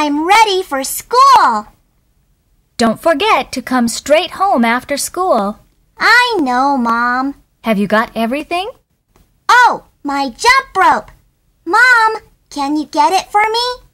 I'm ready for school. Don't forget to come straight home after school. I know, Mom. Have you got everything? Oh, my jump rope. Mom, can you get it for me?